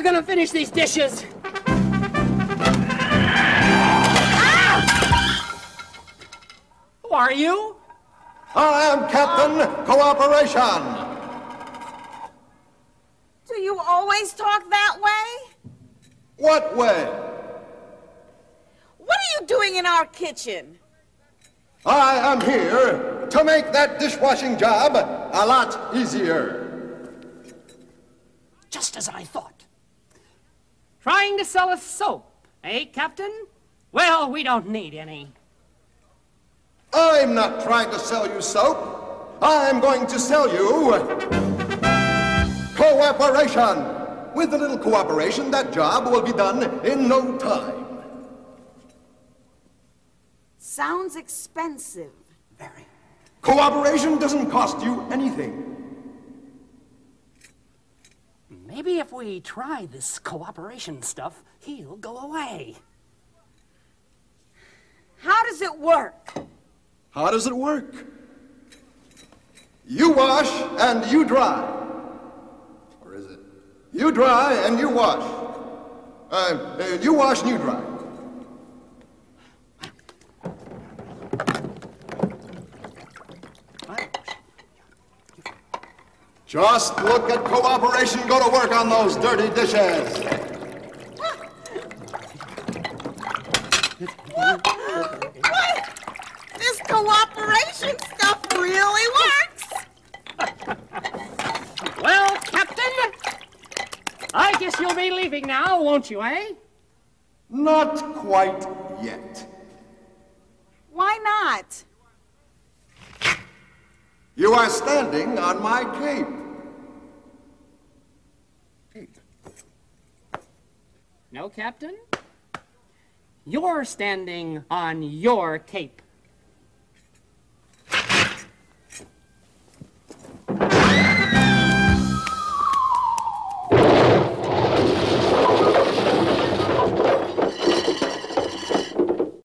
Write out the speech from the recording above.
gonna finish these dishes. Who are you? I am Captain Cooperation. Do you always talk that way? What way? What are you doing in our kitchen? I am here to make that dishwashing job a lot easier. Just as I thought. Trying to sell us soap, eh, Captain? Well, we don't need any. I'm not trying to sell you soap. I'm going to sell you cooperation. With a little cooperation, that job will be done in no time. Sounds expensive. Very. Cooperation doesn't cost you anything. Maybe if we try this cooperation stuff, he'll go away. How does it work? How does it work? You wash and you dry. Or is it? You dry and you wash. You wash and you dry. Just look at cooperation go to work on those dirty dishes. What? This cooperation stuff really works. Well, Captain, I guess you'll be leaving now, won't you, eh? Not quite yet. Why not? You are standing on my cape. No, Captain. You're standing on your cape.